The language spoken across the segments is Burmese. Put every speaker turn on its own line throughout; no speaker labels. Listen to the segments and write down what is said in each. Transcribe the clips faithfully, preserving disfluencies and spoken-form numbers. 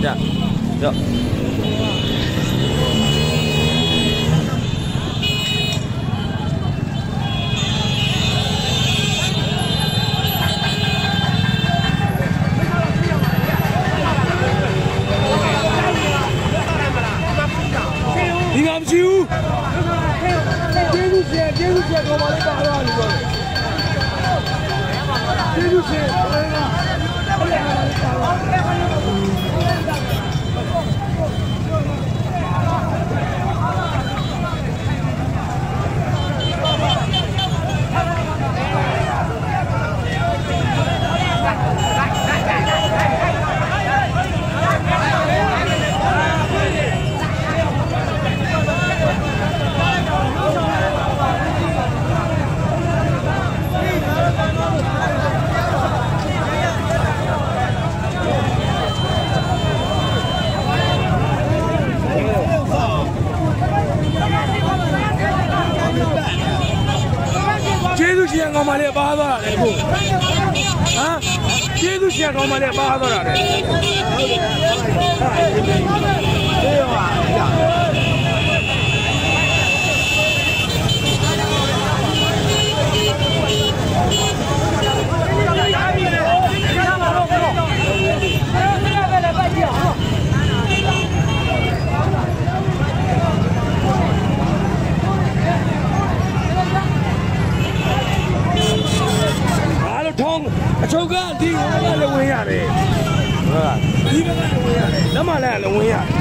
dạ dạ đi làm siêu接住先，接住先，我把你打了，你说。接住先，我来了，我来了，你打了。ကျေးဇူးရှင်ကောင်မလေးပါသွားတာလေကိုဟမ်ကျေးဇူးရှင်ကောင်မလေးပါသွားတာလေဟုတ်တယ်ဟုတ်တယ်ဟာအချုပ်ကဒီဘက်ကလည်းဝင်ရတယ်ဟုတ်လားဒီဘက်ကလည်းဝင်ရတယ်လက်မလည်းလည်းဝင်ရတယ်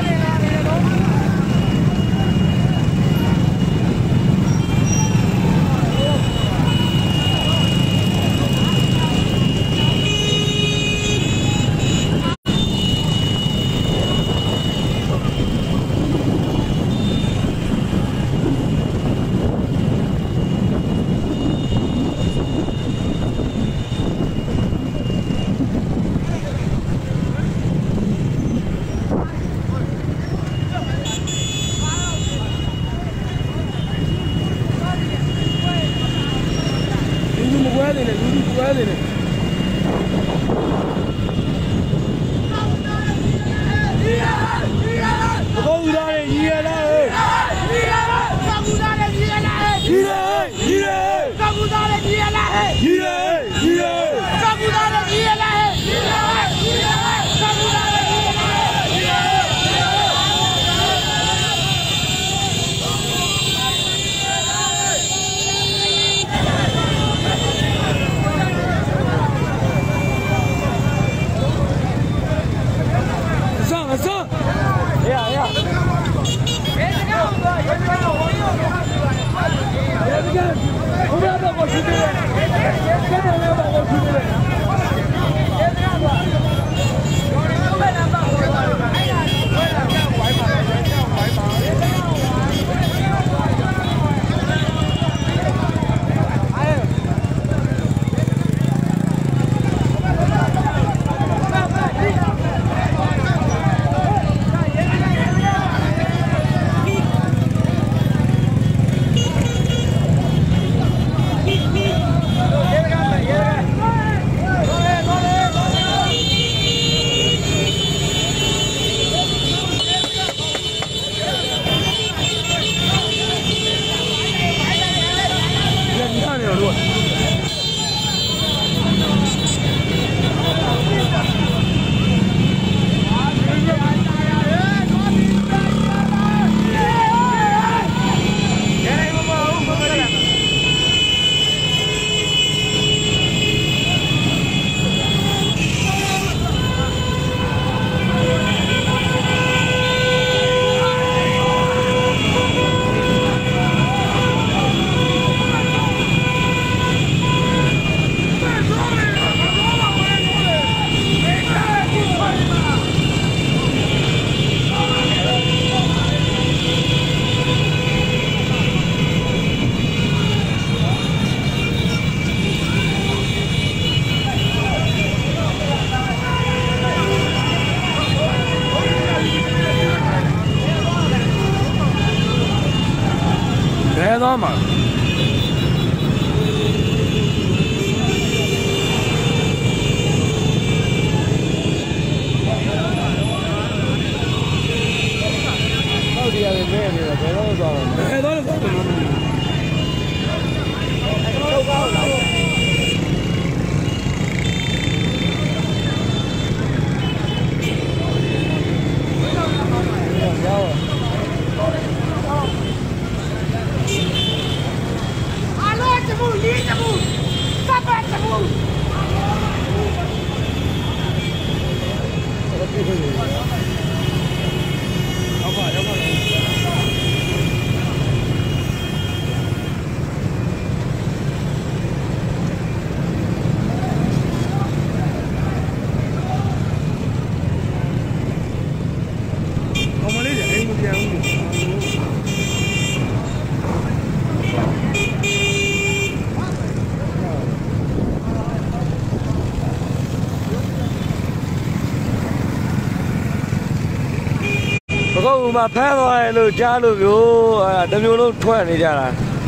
ကိုယ်မှဖမ်းသွားတယ်လို့ကြားလို့မျိုးအဲတမျိုးလုံးထွက်နေကြတာ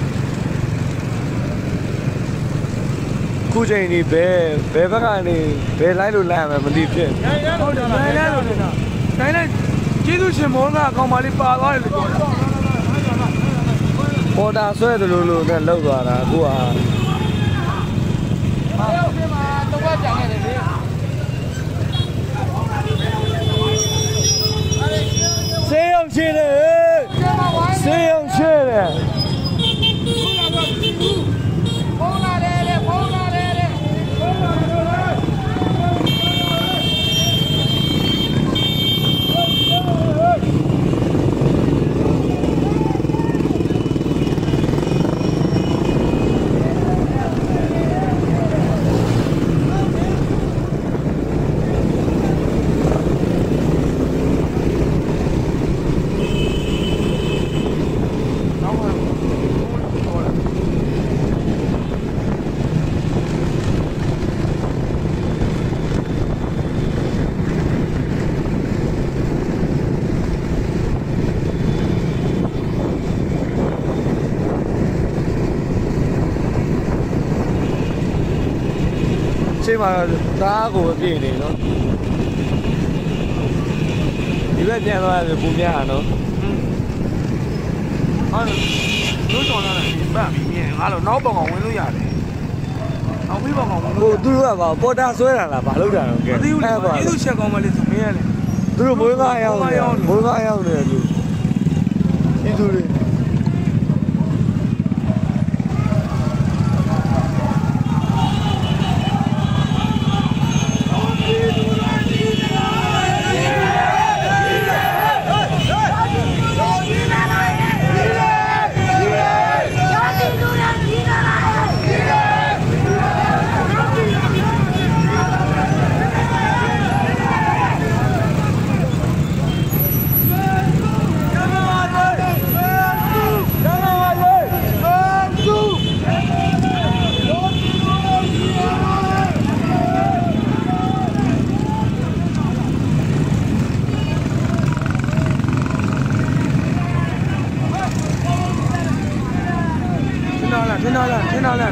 ခုချိန်ဒီဘယ်ဘယ်ဘက်ကနေဘယ်လိုက်လို့လိုက်ရမှာမသိဖြစ်ဟုတ်တယ်နိုင်လိုက်လို့နေတာနိုင်လိုက်ကျေးဇူးရှင်မောင်ကအကောင်မလေးပါသွားတယ်လို့ပြောတာပေါ်တာဆွဲတယ်လို့လို့နဲ့လောက်သွားတာအခုကဆေးရုံရှိတယ်ဆေးရုံရှိတယ်ဖုန်းလာတယ်လေဖုန်းလာတယ်လေမှာသားကိုပြည့်နေနော်ဒီဘက်ပြန်သွားတယ်ပူများနော်ဟုတ်လို့တော်လာတယ်ပတ်ပြီးမြင်ငါလို့နောက်ပေါင်ဝင်လို့ရတယ်နောက်ပြီးပေါင်ဝင်လို့သူတို့ကပါပေါ်တာဆွဲတာလားဘာလုပ်တာတော့ကဲအဲ့ပါကျေးဇူးချက်ကောင်းမလေးဆိုမင်းရလေသူတို့မွေးကားရောက်နေမွေးကားရောက်နေတယ်သူကျေးဇူးတွေ天哪了，天哪了！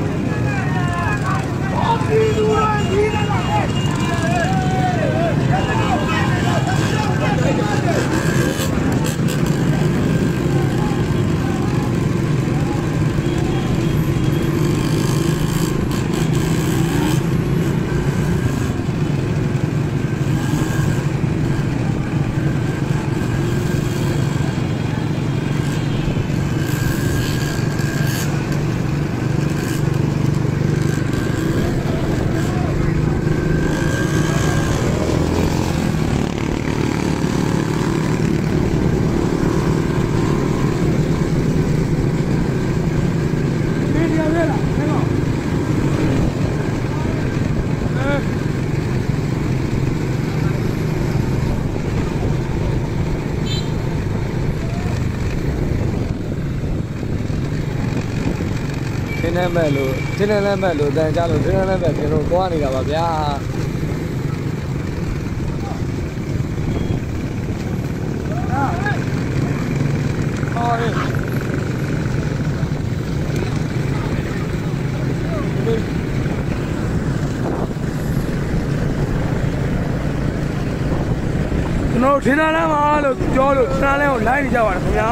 天天卖路，天天来卖路，咱家路天天来卖，平时光那个吧，别。ကျွန်တော်ထင်တာလမ်းမှာလို့ပြောလို့ထင်တာလမ်းကိုလိုက်နေကြပါတယ်ခင်ဗျာ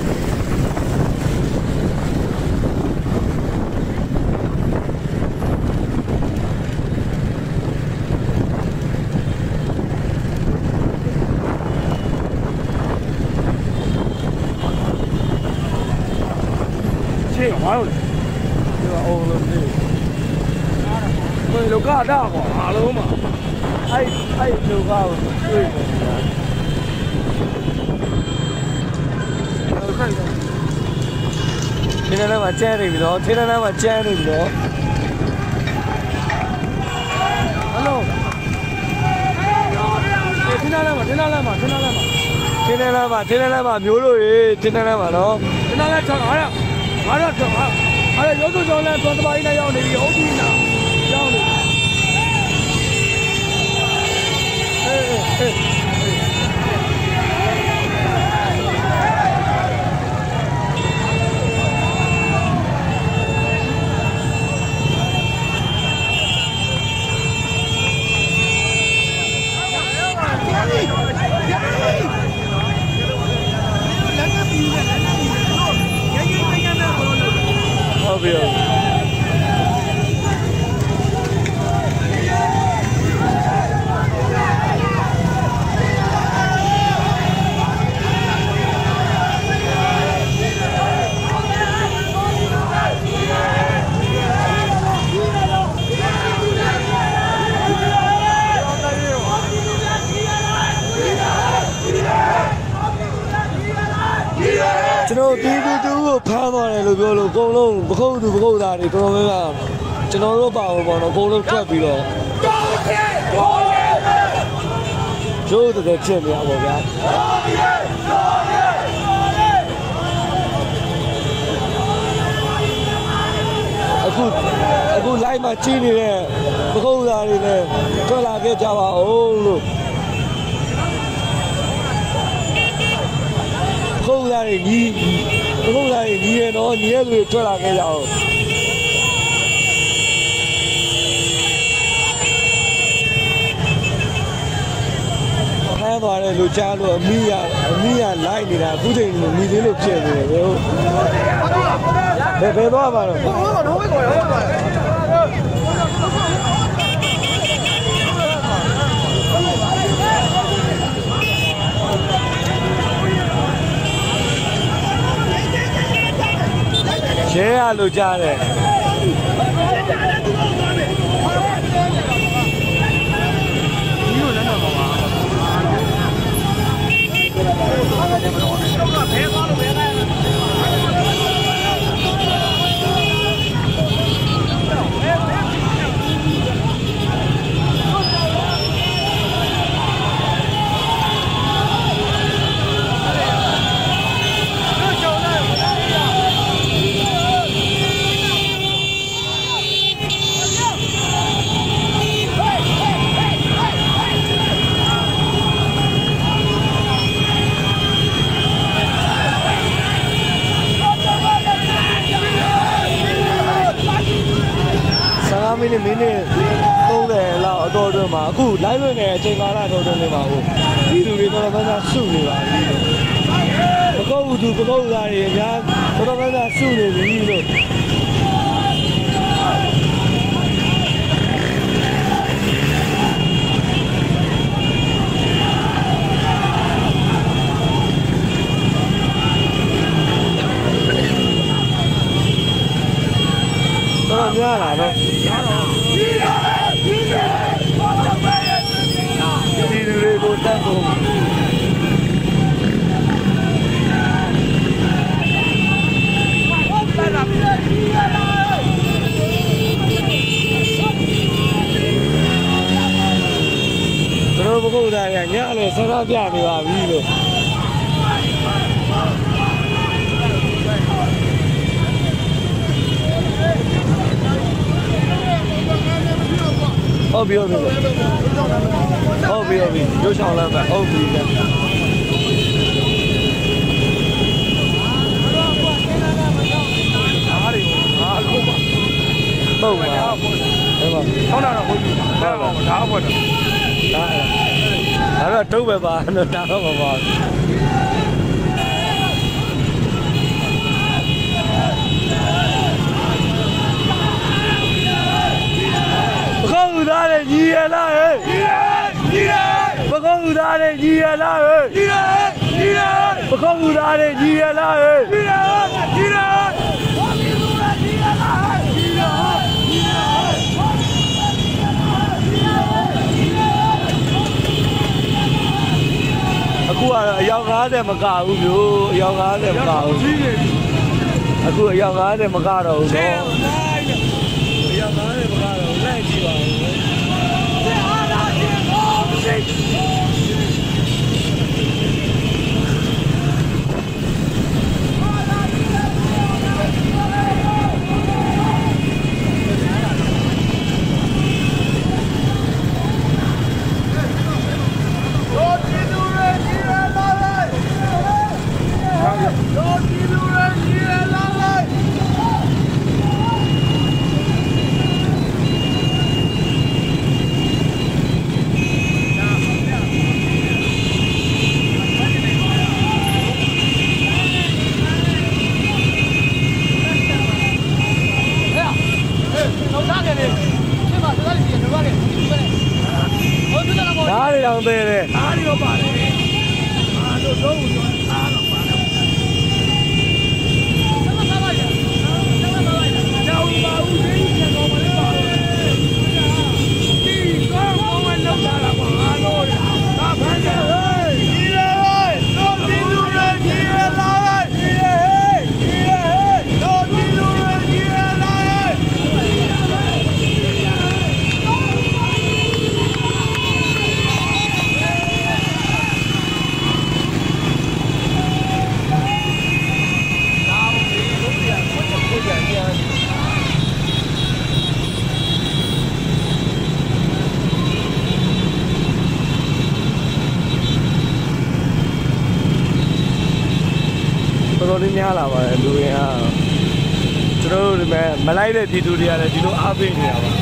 ရှေ့ဘာလို့လဲဒီကအိုးလို့ဒီဘယ်လိုကတော့ကွာအားလုံးမှာအဲ့အဲ့လိုကောတွေ့တယ်天天来嘛捡的比多，天天来嘛捡的比多。Hello。天天来嘛，天天来嘛，天天来嘛，天天来嘛，天天来嘛，牛肉鱼，天天来嘛喏。天天来吃啥呀？俺这吃啥？俺这有时候来做什么？人家要那个要的呢，要的。哎哎哎。 ကျွန်တော်ပြည်သူတူကိုဖမ်းသွားတယ်လို့ပြောလို့အကုန်လုံးပခုတ်သူပခုတ်သားတွေတော်တော်များများကျွန်တော်တို့ပါဝင်ပေါ့နော်အကုန်လုံးထွက်ပြီးတော့ကျိုးတဲ့ဖြစ်နေအောင်ဗျာအခုအခု live မှာကြီးနေတဲ့ပခုတ်သားတွေလည်းထွက်လာခဲ့ကြပါဦးလို့ပခုတ်သားတွေညီပခုတ်သားတွေညီရတော့ညီရသူတွေထွက်လာခဲ့ကြအောင်ဖမ်းသွားတယ်လို့ကြားလို့အမိရအမိရလိုက်နေတာအခုချိန်မှာမိသေးလို့ဖြစ်နေတယ်ဟုတ်ဘယ်ဘယ်သွားပါတော့ဟိုကတော့ဟိုကတော့ဟိုကတော့ရှဲရလို့ကြားတယ်မိနစ်မိနစ်သုံးဆယ်လောက်အတော်အတွင်းမှာအခု live ဝင်နေတဲ့အချိန်ကာလတော်တော်လေးပါဟုတ်ပြည်သူတွေတော်တော်များများစုနေပါပြီပကုတ်သူပကုတ်သားတွေအများတော်တော်များများစုနေပြီလို့တော်များလာတော့ဒီလူတွေကိုတတ်ကုန်တို့ဘုရားရညလည်းဆန္ဒပြနေပါပြီလို့ဟုတ်ပြီဟုတ်ပြီဟုတ်ပြီဟုတ်ပြီရုပ်ဆောင်လမ်းပဲဟုတ်ပြီလေအားရီအားလုံးပါတော့ပါအဲ့မှာဆောင်းတာတော့ဟုတ်ပြီဒါတော့ဒါဘွက်တော့ဒါအဲ့ဒါတော့တုတ်ပဲပါတော့ဒါတော့မပါဘူးသားနဲ့ညီရလားဟဲ့ညီရညီရပကုတ်သားနဲ့ညီရလားဟဲ့ညီရညီရပကုတ်သားနဲ့ညီရလားဟဲ့ညီရညီရအခုကတော့အယောက်၅၀မကဘူးမျိုးအယောက်၅၀မကဘူးအခုအယောက်၅၀မကတော့ဘူးနော်အယောက်၅၀မကတော့လိုက်ကြည့်ပါဦးဒါတွေတော့သေးတယ်ဒါတွေတော့ပါတယ်အားလို့တော့အားတော့ပါတယ်ဆက်မပါပါရဆက်မပါပါရကျောင်းပါဦးသေးတယ်တော့မလေးပါဒီကောင်းကောင်းဝဲလောက်လာတာပါအားလို့ဒါဖမ်းကြဟဲ့ဒီလေတော့ဒီလူတွေဒီလာလိုက်လေးများလာပါတယ်လူရင်းအားကျွန်တော်တို့ဒီမဲ့မလိုက်တဲ့ပြည်သူတွေကလည်းဒီလိုအားပေးနေတာပါ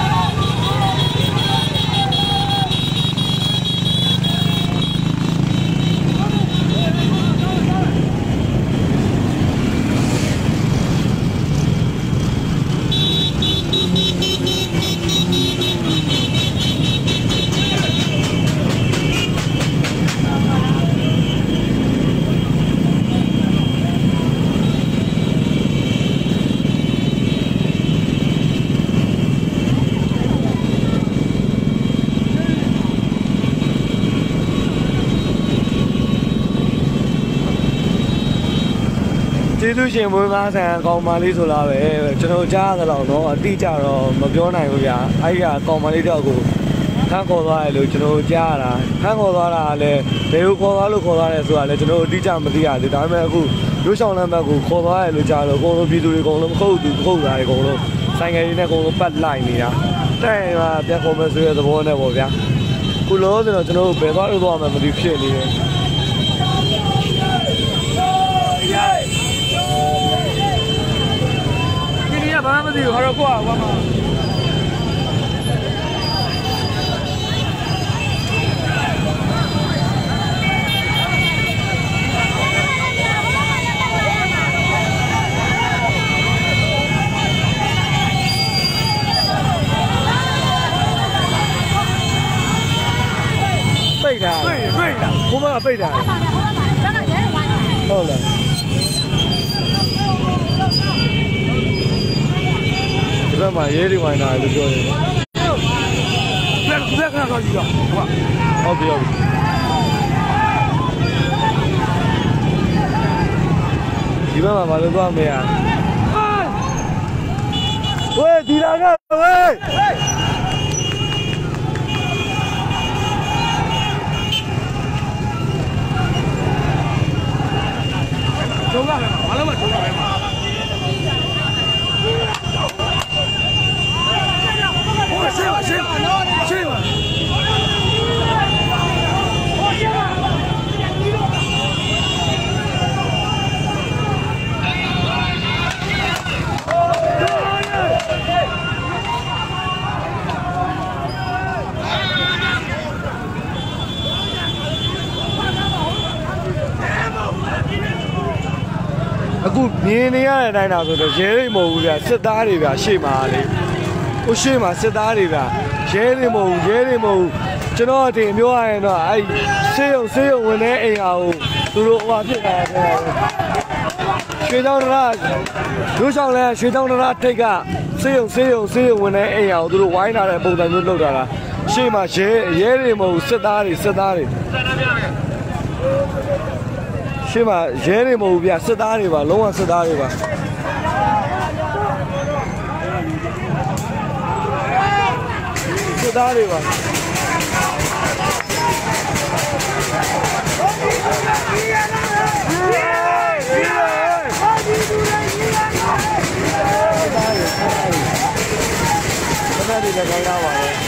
ကျေးဇူးရှင်မွေးကားဆန်ကောင်မလေးဆိုလားပဲကျွန်တော်ကြားရတော့တော့အတိအကျတော့မပြောနိုင်ဘူးဗျာအဲ့ဒီကကောင်မလေးတော့ကိုခန်းခေါ်သွားတယ်လို့ကျွန်တော်ကြားရတာခန်းခေါ်သွားတာလည်းဘယ်ကိုခေါ်သွားလို့ခေါ်သွားတယ်ဆိုတာလည်းကျွန်တော်အတိအကျမသိရသေးဒါပေမဲ့အခုရိုးဆောင်လမ်းဘက်ကိုခေါ်သွားတယ်လို့ကြားတော့အကုန်လုံးပြည်သူတွေအကုန်လုံးမဟုတ်သူမဟုတ်တာတွေအကုန်လုံးဆိုင်ငယ်တွေနဲ့အကုန်လုံးပတ်လိုက်နေတာတဲ့မှာပြန်ခေါ်မယ်ဆိုတဲ့သဘောနဲ့ပေါ့ဗျာခုလို့ဆိုတော့ကျွန်တော်ဘယ်သွားလို့သွားမှမသိဖြစ်နေတယ်ဘာမှမသိဘူးဟာတော့ကိုကဘာမှပိတ်တာပိတ်ပိတ်တာဘုမကပိတ်တာဟုတ်လားဒီဘက်မှာရဲတွေဝိုင်းတာလို့ပြောတယ်။ဘယ်ဘယ်ကတော့ကြည့်တော့ဟုတ်ပြီဟုတ်ပြီဒီဘက်မှာဘာလို့သွားမရဝေးဒီလာကဝေးကျုံးလာမယ်ဘာလို့မကျုံးလာမယ်谁吧谁吧谁吧အခုမြင်နေရတဲ့အတိုင်းသာဆိုတော့ရဲတွေမဟုတ်ဘူးဗျစစ်သားတွေဗျရှေ့မှာလေဟိုရှေ့မှာစစ်သားတွေဗျရဲတွေမဟုတ်ဘူးရဲတွေမဟုတ်ဘူးကျွန်တော်အတင်ပြောရရင်တော့အဲ့ဆေးရုံဆေးရုံဝင်တဲ့အိမ်ဟာကိုသူတို့ဟိုဖြစ်တာပြောရွှေချောင်းတရရိုးချောင်းလဲရွှေချောင်းတရထိတ်ကဆေးရုံဆေးရုံဆေးရုံဝင်တဲ့အိမ်ဟာကိုသူတို့ဝိုင်းလာတဲ့ပုံစံမျိုးလုပ်တာလားရှေ့မှာရဲရဲတွေမဟုတ်ဘူးစစ်သားတွေစစ်သားတွေရှေ့မှာရဲတွေမဟုတ်ဘူးဗျစစ်သားတွေပါလုံးဝစစ်သားတွေပါစစ်သားတွေပါစစ်သားတွေလည်းခိုင်းတာပါပဲ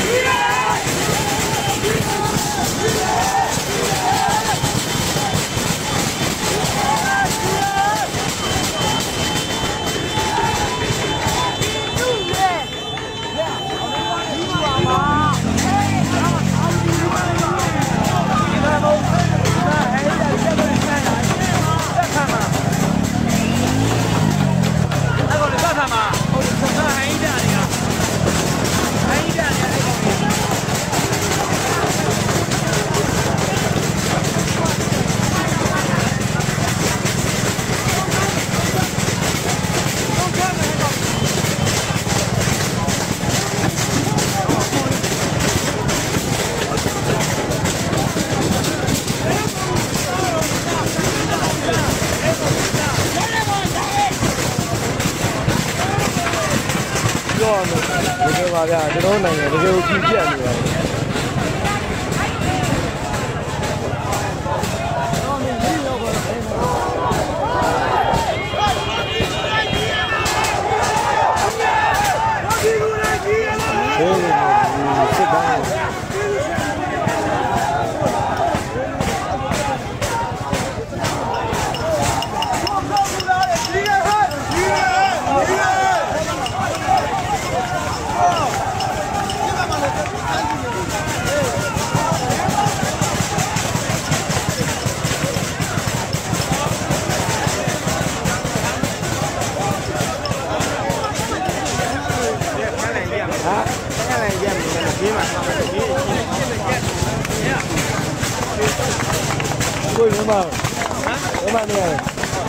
ပြောပါဗျာကျွန်တော်နိုင်ငံတကယ်ကိုပြည့်ပြတ်နေတယ်ကိုယ်မှာဟမ်ဘယ်မှာနေရလဲ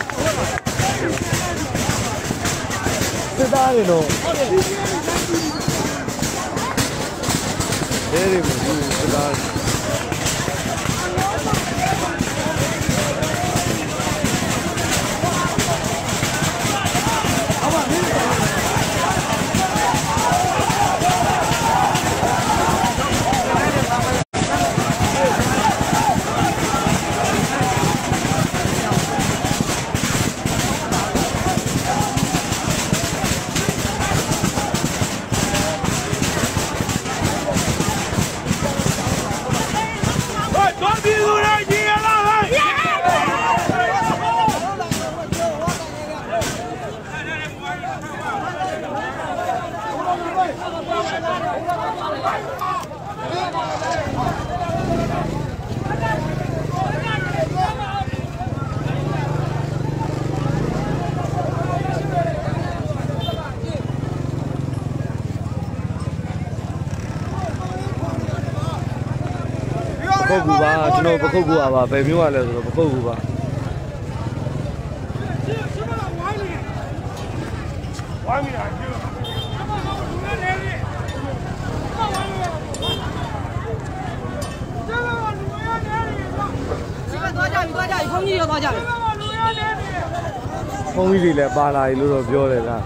စစ်သားတွေတော့တယ်ဒီမှာစစ်သားပုတ်ကူပါကျွန်တော်ပခုတ်ကူပါပါဘယ်မျိုးရလဲဆိုတော့ပခုတ်ကူပါဝိုင်းမိတာကျိုးသွားကြပြီသွားကြပြီဖုန်းကြီးရောသွားကြပြီဖုန်းကြီးတွေလည်းပါလာပြီလို့တော့ပြောတယ်လား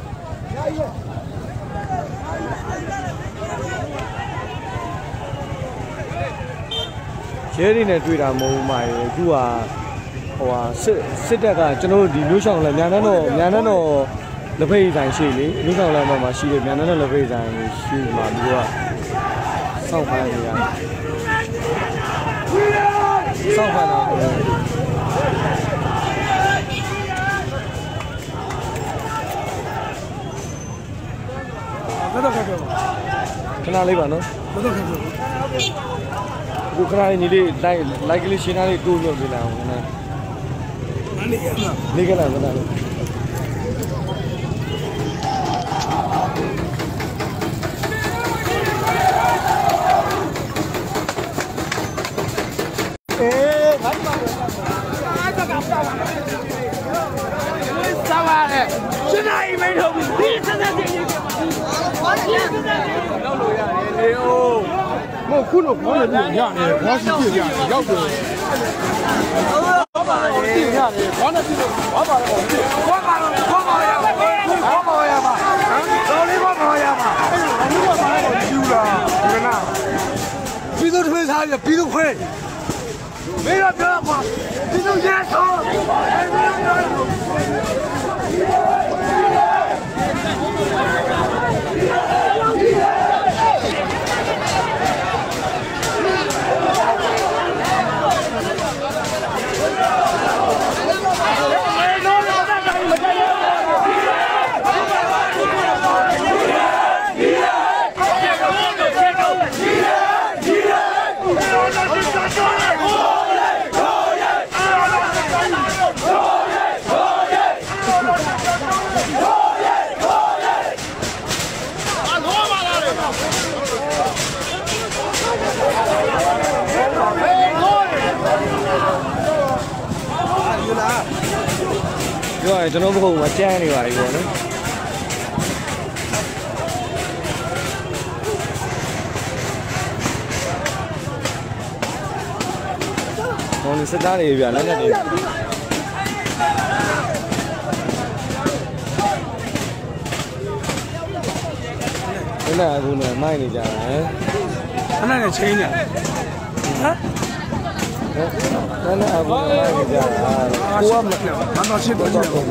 ရဲတွေနဲ့တွေ့တာမဟုတ်မှာရေအခုကဟိုဟာစစ်စစ်တပ်ကကျွန်တော်တို့ဒီမျိုးဆောင်လဲမြန်နှန်းတော့မြန်နှန်းတော့လက်ဖိတ်ဆိုင်ရှိလေမျိုးဆောင်လဲမှာရှိတယ်မြန်နှန်းတော့လက်ဖိတ်ဆိုင်ရှိမှာပြီးတော့စောက်ဖမ်းနေရစောက်ဖမ်းတော့ဘယ်တော့ခဲ့ခဏလေးပါနော်ဘယ်တော့ခဲ့กูครานี่เลยไลไลค์လေးရှင်းထားလေးတိုးညွတ်ပြလာအောင်နော်နေကလားနေကလားမလားအေးဘာမှမလုပ်အားတော့ကောက်ပါဘူးစားပါလေရှင်းနိုင်မလို့ဒီစက်စက်ကြီးဘာလဲလောက်လို့ရတယ်လေအိုးမဟုတ်ခုတော့ခေါင်းလည်းပြရနေတယ်ခေါင်းရှိပြရတယ်ရောက်တယ်ဘာပါလဲပြရတယ်ခေါင်းနဲ့ပြလို့ဘာပါလဲဘာပါလဲဘာပါရမှာဘာပါရမှာတော်လေးဘာပါရမှာအဲ့ဒါဘာလို့ဘာလို့ယူလာဒီကနာပြီးတော့ထွေးစားရပြီးတော့ခွဲမင်းတော့ပြောပါပြီးတော့ရဲဆောပြောရင်ကျွန်တော်ဘုံမှာကြမ်းနေပါပြီပေါ့နော်ဟောဒီစတားတွေပြလက်နဲ့တွေအဲ့ဒါအခုနဲ့မိုက်နေကြတာဟမ်အဲ့ဒါနဲ့ချင်းနေဟမ်အဲ့ဒါအခုနဲ့မိုက်နေကြတာကိုကမမတော်ရှိတော့ကြည့်တော့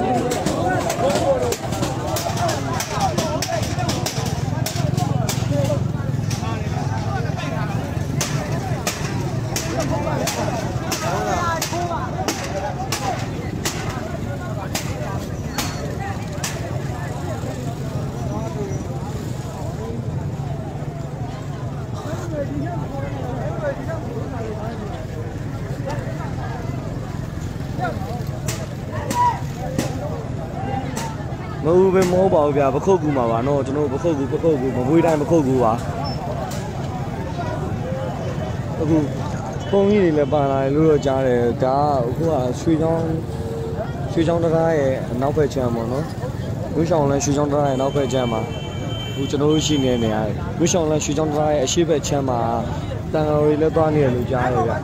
မဟုတ်ပဲမဟုတ်ပါဘူးဗျာပခုတ်ကူမှာပါနော်ကျွန်တော်ပခုတ်ကူပခုတ်ကူမမွေးတိုင်းပခုတ်ကူပါအခုပ
ပုံကြီးတွေလည်းပါလာတယ်လို့တော့ကြားတယ်ဒါကအခုကရွှေချောင်းရွှေချောင်းတရားရဲ့နောက်ဘက်ချမ်းပေါ့နော်ရွှေချောင်းလည်းရွှေချောင်းတရားရဲ့နောက်ဘက်ချမ်းမှာအခုကျွန်တော်တို့ရှိနေတဲ့နေရာရွှေချောင်းလည်းရွှေချောင်းတရားရဲ့အရှိဘက်ချမ်းမှာတန်တော်တွေလည်းသွားနေတယ်လို့ကြားတယ်ဗျ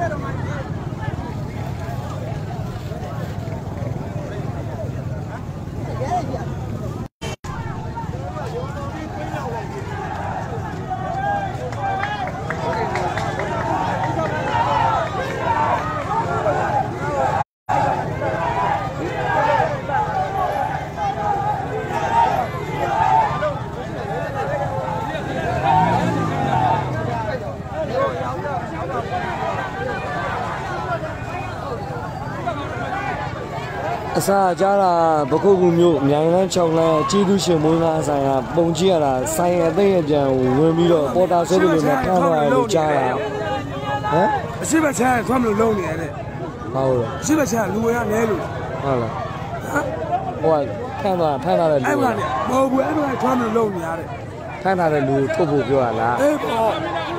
အစားကြတာပခုတ်ကူမျိုးအမြိုင်လန်း၆လန်းကြီးသူရှင်မွေးလားဆိုင်ကပုံကြည့်ရတာဆိုင်အသိအပြန်ကိုဝင်ပြီးတော့ပေါ်တာဆွဲလို့လည်းဖမ်းသွားတယ်လို့ကြားတာဟမ်အရှိမချမ်းထွက်မလို့လုံးနေရတယ်ဟုတ်လားအရှိမချမ်းလူဝင်ရလဲလို့ဟုတ်လားဟမ်ဟိုဖမ်းသွားဖမ်းသွားတယ်လူအဲ့မှာမဟုတ်ဘူးအဲ့မှာထွက်မလို့လုံးနေရတယ်ဖမ်းထားတဲ့လူထုတ်ဖို့ပြောရလားအေးပေါ့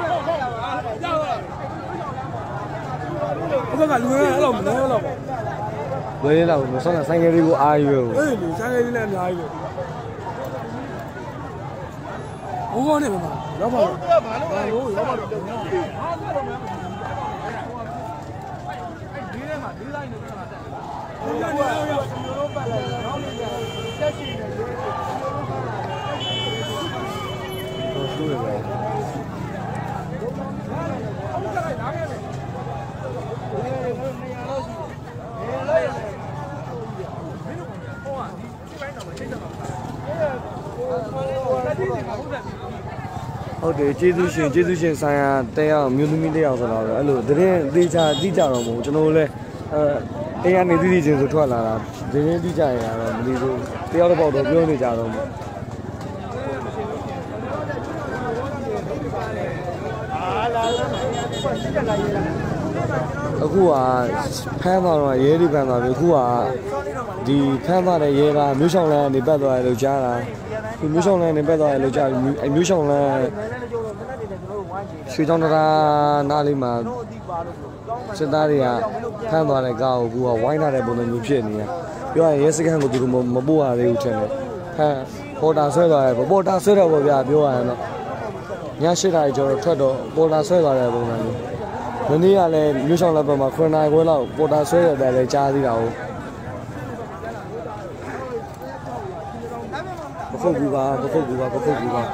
ဘက်ကလူဝင်အဲ့လိုမလဲတော့ဘယ်လောက်မဆောင်းဆိုင်ကလေးကိုအားရွယ်ဘူးအေးလူဆိုင်ကလေးလည်းအများကြီးပဲဘိုးကနေမှာရောက်ပါဘာလို့ရောက်ပါတော့ဒီထဲမှာဒီလိုက်နေကြတာတက်ရောက်ရောက်ရောက်ကျွန်တော်တို့ပတ်လာတော့လည်းတက်ရှိနေတယ်ဟုတ်ဆိုရပါဟုတ်တယ်ကျေးဇူးရှင်ကျေးဇူးရှင်ဆိုင်ရာတဲရောက်မြို့သမီးတဲရောက်ဆိုတော့အဲ့လိုတရင်အသေးချာတိကြတော့မဟုတ်ကျွန်တော်တို့လည်းအဲတဲကနေသီးသီးချင်းဆိုထွက်လာတာတရင်တိကြရတော့မသိဘူးတယောက်တစ်ပေါက်တော့ပြောနေကြတော့မို့အခုကဖမ်းသွားတော့ရဲတွေဖမ်းသွားပြီအခုကဒီဖမ်းသွားတဲ့ရဲကမြို့ဆောင်လန်းနေပတ်သွားတယ်လို့ကြားတာဒီမြို့ဆောင်လန်းနေပတ်သွားတယ်လို့ကြားပြီအဲမြို့ဆောင်လန်းရွှေချောင်းတရားနားလေးမှာစစ်သားတွေကဖမ်းသွားတဲ့ကားကိုကူကဝိုင်းထားတဲ့ပုံစံမျိုးဖြစ်နေရပြောရရင်ရဲစခန်းကိုသူတို့မပို့ရသေးဘူးထင်တယ်ဖမ်းပေါ်တာဆွဲသွားတယ်ပေါ်တာဆွဲတော့ပေါ့ဗျာပြောရရင်တော့ည၈နာရီကျော်တော့ထွက်တော့ပေါ်တာဆွဲသွားတဲ့ပုံစံမျိုးမနေ့ကလည်းမြို့ဆောင်လက်ဘက်မှာခွန်နိုင်ခွဲလောက်ပေါ်တာဆွဲရတဲ့လည်းကြားသေးတာဟုတ်ပခုတ်ကူပါပခုတ်ကူပါပခုတ်ကူပါ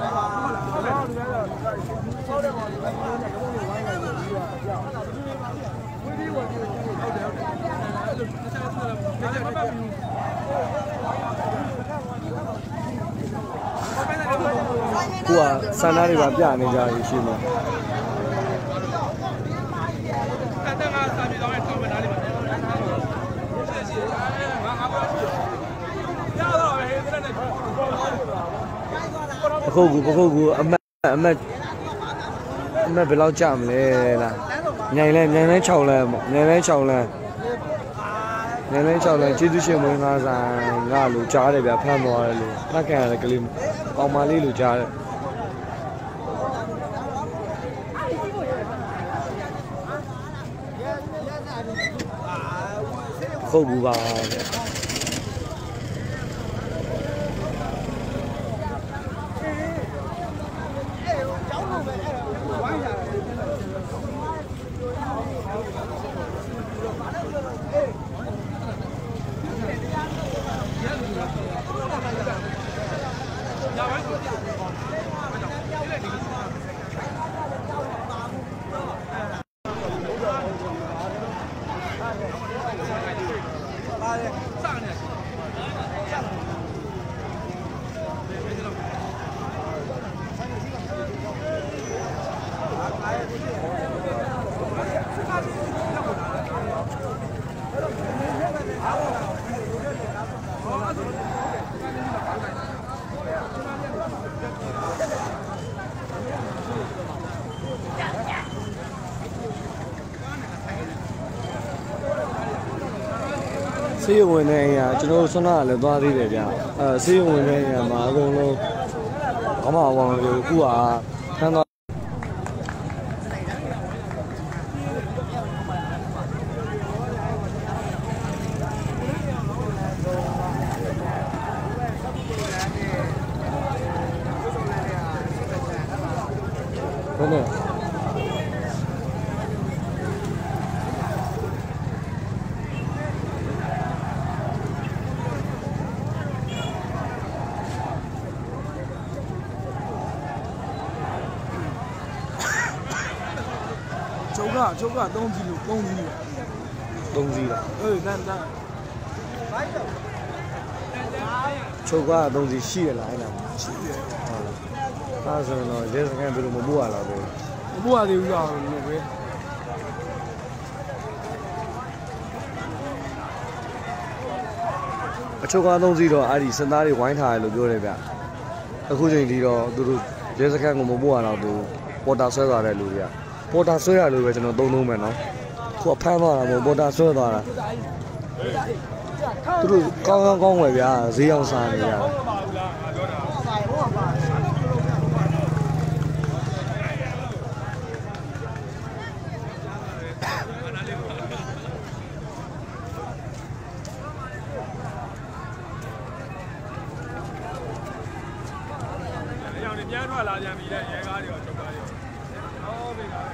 ကူကဆန္ဒတွေပါပြနေကြရရှိမှာပခုတ်ကူပခုတ်ကူအမတ်အမတ်အမတ်ဘယ်လောက်ကြမလဲလားညိုင်လဲညိုင်လဲ၆လမ်းပေါ့ညိုင်လဲ၆လမ်းညိုင်လဲ၆လမ်းကျေးဇူးရှင်မွေးသားဆိုင်ကလို့ကြားတယ်ဗျဖမ်းသွားတယ်လို့ဖတ်ခံရတယ်ကလေးပေါင်မလေးလို့ကြားတယ်ပခုတ်ကူပါဆေးရုံဝင်နေရကျွန်တော်ဆွမ်းနာလည်းသွားသေးတယ်ဗျအဲဆေးရုံဝင်နေရမှာအကုန်လုံးဘာမှအောင်လို့ခုကခန်းသွား
ချုပ်ကသုံးစီလို့သုံးစီလို့
သုံးစီလား
အေးတန်းတန်း
ချုပ်ကသုံးစီရှိရလားအဲ့ဒါ
ရှိတယ်
ဟုတ်လားအဲ့ဆိုတော့ရဲစခန်းဘယ်လိုမပို့ရလားပဲ
မပို့ရသေးဘူးတော့လို့ပဲ
အချုပ်ကားသုံးစီတော့အဲ့ဒီစင်သားတွေဝိုင်းထားတယ်လို့ပြောတယ်ဗျအခုချိန်ဒီတော့သူတို့ရဲစခန်းကိုမပို့ရတော့သူပေါ်တာဆွဲသွားတဲ့လူဗျပေါ်တာဆွဲရလို့ပဲကျွန်တော်သုံးလုံးမယ်နော်ခုဖမ်းသွားတာမဟုတ်ပေါ်တာဆွဲသွားတာသူတို့ကောင်းကောင်းကောင်းဝယ်ဗျာဈေးအောင်စားနေကြ
ပြန်ထွက်လာကြပြီလေရဲကားတွေရောချုပ်ကားတွေရောဟုတ်ပြီလား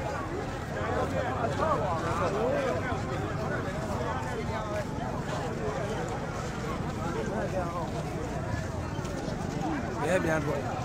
ရဲပြန်ထွက်